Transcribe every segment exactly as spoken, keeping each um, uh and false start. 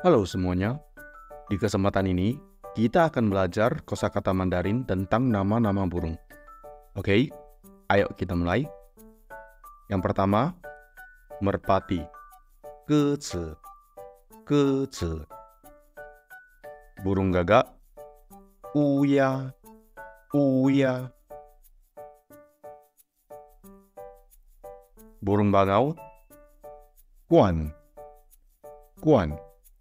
Halo semuanya, di kesempatan ini kita akan belajar kosakata Mandarin tentang nama-nama burung. Oke, ayo kita mulai. Yang pertama, merpati, gezi, gezi. Burung gagak, uya, uya. Burung bangau, guan, guan.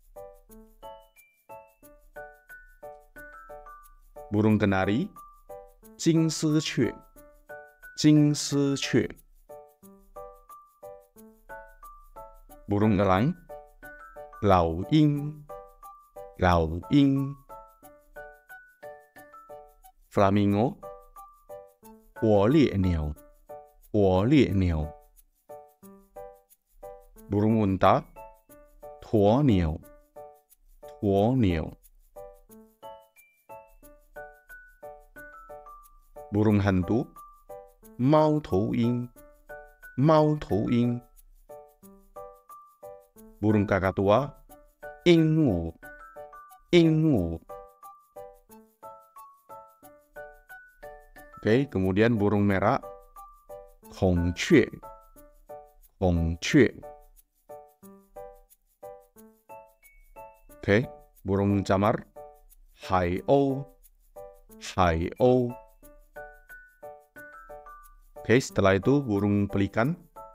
Burung kenari, jinsique, jinsique. Burung elang, lao ying, lao ying. Flamingo, huo lie niao, huo lie niao. Burung unta, tuo niao, tuo niao. Burung hantu, mau tou ying, mau tou ying. Burung kakatua, yingwu, yingwu. Oke, kemudian burung merah, hongque, hongque. Oke, burung camar, haiou, haiou. Oke, setelah itu burung pelikan,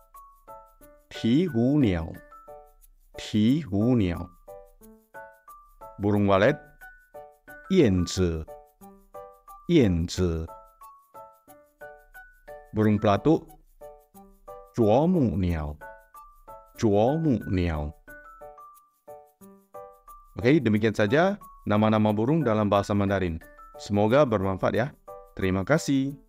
tihu niao, tihu niao. Burung walet, yanzi, yanzi. Burung pelatuk, zhuomu niao, zhuomu niao. Oke, demikian saja nama-nama burung dalam bahasa Mandarin. Semoga bermanfaat ya. Terima kasih.